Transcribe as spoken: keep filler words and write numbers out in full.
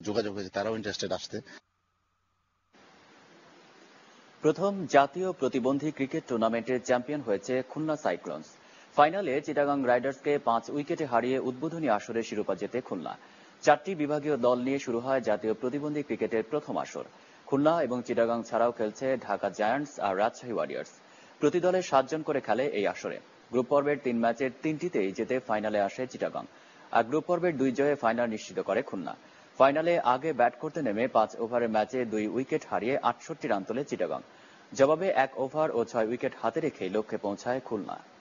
যোগাযোগ হয়েছে, তারাও ইন্টারেস্টেড আসতে। প্রথম জাতীয় প্রতিবন্ধী ক্রিকেট টুর্নামেন্টের চ্যাম্পিয়ন হয়েছে খুলনা সাইক্লোনস। ফাইনালে চিটাগাং রাইডার্সকে পাঁচ উইকেটে হারিয়ে উদ্বোধনী আসরে শিরোপা জেতে খুলনা। চারটি বিভাগীয় দল নিয়ে শুরু হয় জাতীয় প্রতিবন্ধী ক্রিকেটের প্রথম আসর। খুলনা এবং চিটাগাং ছাড়াও খেলছে ঢাকা জায়ান্টস আর রাজশাহী ওয়ারিয়র্স। প্রতি দলে সাতজন করে খেলে এই আসরে। গ্রুপ পর্বের তিন ম্যাচের তিনটিতেই জিতে ফাইনালে আসে চিটাগাং, আর গ্রুপ পর্বের দুই জয়ে ফাইনাল নিশ্চিত করে খুলনা। ফাইনালে আগে ব্যাট করতে নেমে পাঁচ ওভারের ম্যাচে দুই উইকেট হারিয়ে আটষট্টি রান তোলে চিটাগাং। জবাবে এক ওভার ও ছয় উইকেট হাতে রেখেই লক্ষ্যে পৌঁছায় খুলনা।